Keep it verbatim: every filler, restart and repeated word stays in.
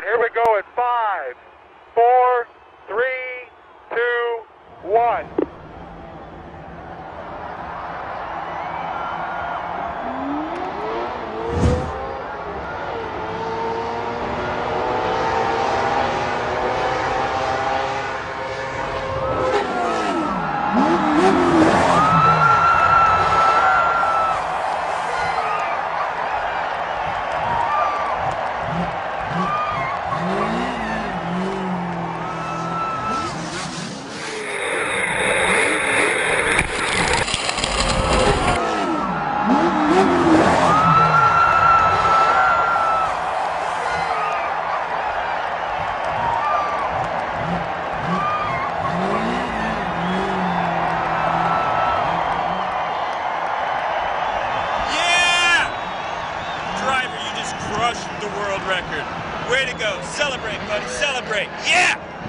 Here we go in five, four, three, two, one. Crushed the world record. Way to go. Celebrate, buddy. Celebrate. Yeah!